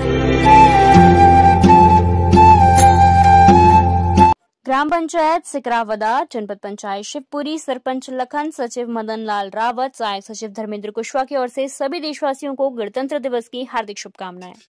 ग्राम पंचायत सिकरावदा, जनपद पंचायत शिवपुरी, सरपंच लखन, सचिव मदन लाल रावत, सहायक सचिव धर्मेंद्र कुशवाहा की ओर से सभी देशवासियों को गणतंत्र दिवस की हार्दिक शुभकामनाएं।